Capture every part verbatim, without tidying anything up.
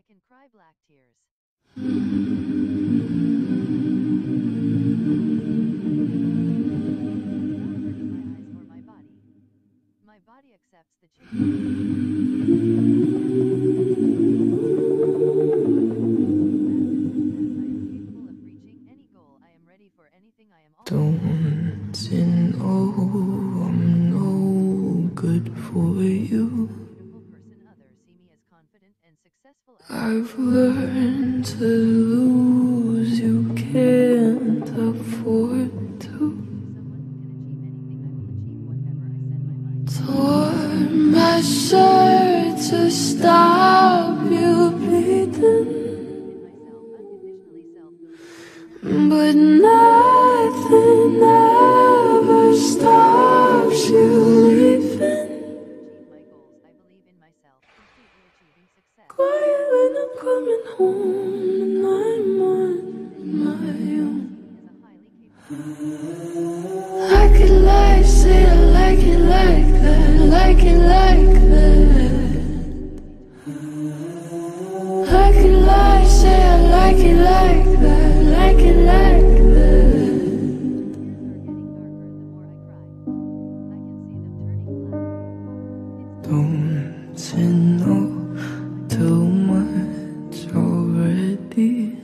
can cry black tears. My body. My body accepts the Don't you know I'm no good for you? I've learned to lose, you can't afford to. Tore my shirt to stop you bleeding, but nothing ever stops you leaving. Quiet when I'm coming home and I'm on my own. I could lie, say I like it like that, like it like that. I could lie, say I like it like that, like it like that. Don't you know too much already?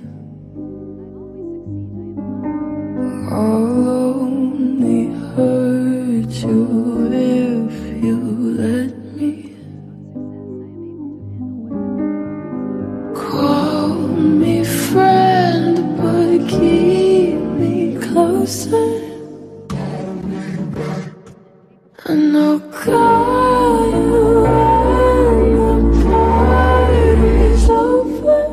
I'll only hurt you if you let me. Call me friend, but keep me closer. And I'll call you when the party's over.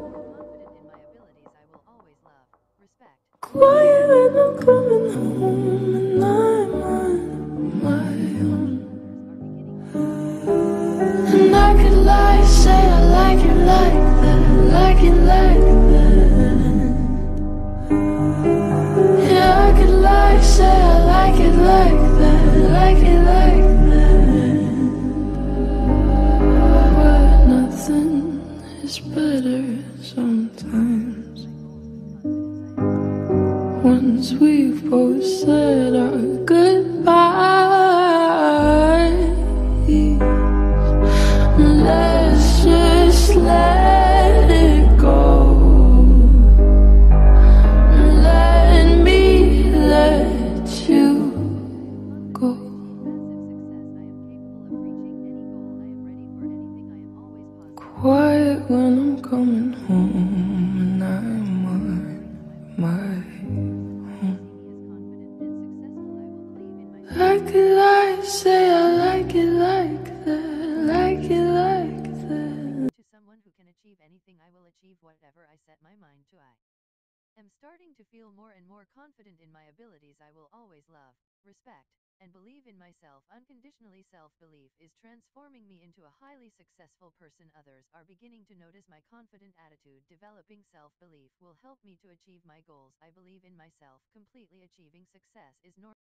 Quiet when I'm coming home and I'm on my own. And I could lie, say I like it like that, like it like that. Yeah, I could lie, say I like it like that, like it like that. But nothing is better sometimes. Once we've both said our goodbyes, let's just let it go. Let me let you go. Quiet when I'm coming home and I'm on my own. I could lie, say I like it like that, like it like that. To someone who can achieve anything, I will achieve whatever I set my mind to. I am starting to feel more and more confident in my abilities. I will always love, respect, and believe in myself unconditionally. Self-belief is transforming me into a highly successful person. Others are beginning to notice my confident attitude. Developing self-belief will help me to achieve my goals. I believe in myself completely. Achieving success is normal.